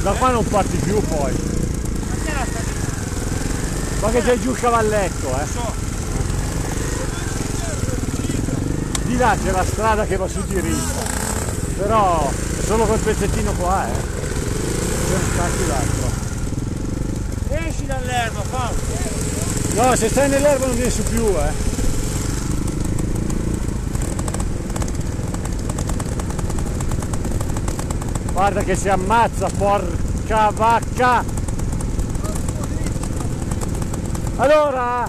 Da qua non parti più poi. Ma che era stato? Ma che c'è giù il cavalletto, eh. So. Di là c'è la strada che va su diritta. Però è solo quel pezzettino qua, eh. C'è un cacchio d'altro. Esci dall'erba, Fausto. No, se stai nell'erba non vieni su più, eh. Guarda che si ammazza, porca vacca! Allora!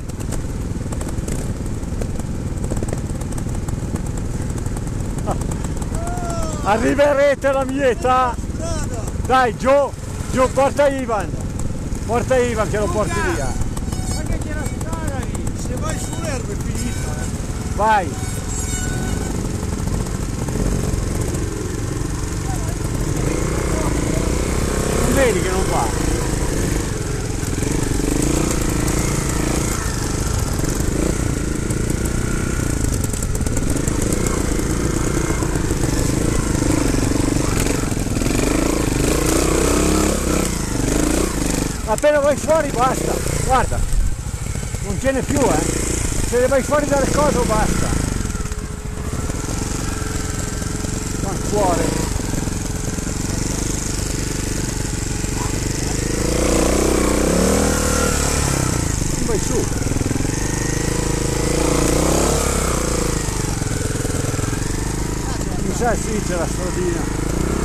Arriverete alla mia età! Dai, giù, giù, porta Ivan! Porta Ivan che lo porti via! Ma che c'è la strada lì? Se vai sull'erba è finita, Vai! Non vedi che non va? Appena vai fuori basta, guarda, non tiene più, se ne vai fuori dalle cose basta. Fa il cuore. Non vai su. Mi sa sì, c'è la stradina.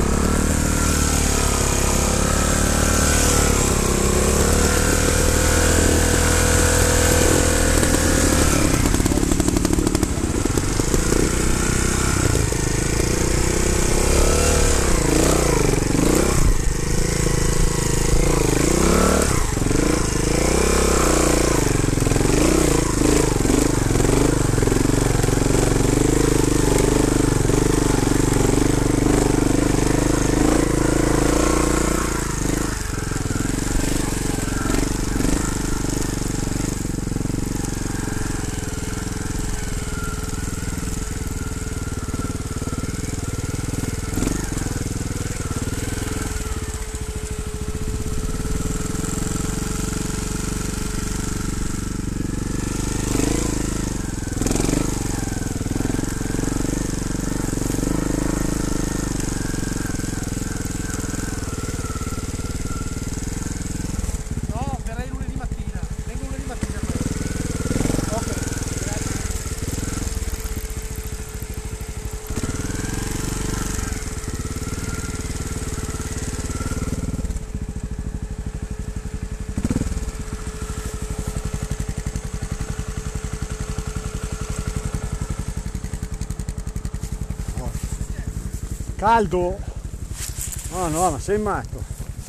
Caldo? No, no, ma sei matto.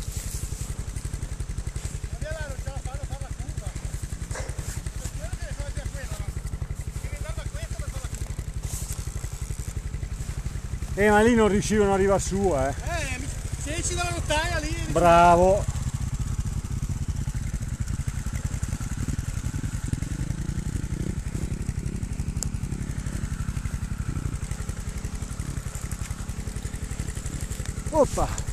Ma lì non riuscivano ad arrivare su, se esci dalla rotaia lì. Bravo. Oppa.